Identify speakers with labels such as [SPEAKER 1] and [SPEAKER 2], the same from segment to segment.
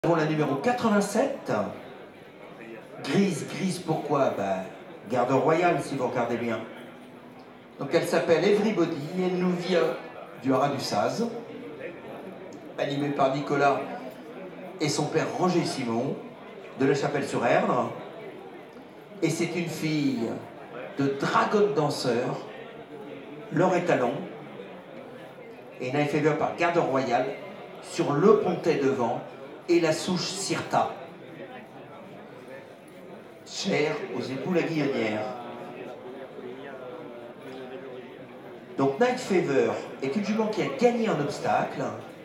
[SPEAKER 1] Nous avons la numéro 87. Grise pourquoi? Garde royale si vous regardez bien. Donc elle s'appelle Everybody, elle nous vient du Haras du Saz, animée par Nicolas et son père Roger Simon, de La Chapelle-sur-Erdre. Et c'est une fille de dragonne danseur, leur étalon, et n'a fait par garde royale sur le pontet devant et la souche Cirta, chère aux époux la Guillonnière. Donc Night Fever est une jument qui a gagné un obstacle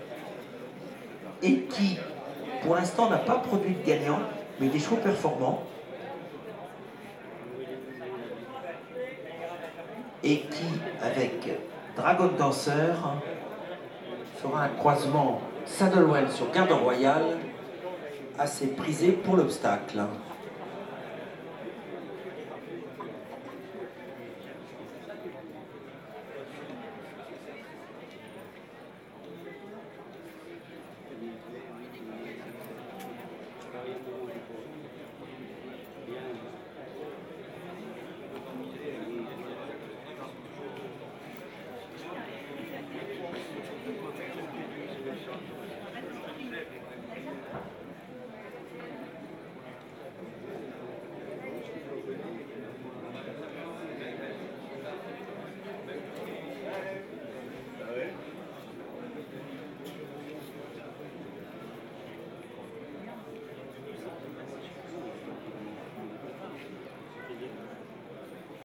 [SPEAKER 1] et qui, pour l'instant, n'a pas produit de gagnant, mais des chevaux performants. Et qui, avec Dragon Danseur, fera un croisement Saddlewell sur garde royale assez prisé pour l'obstacle.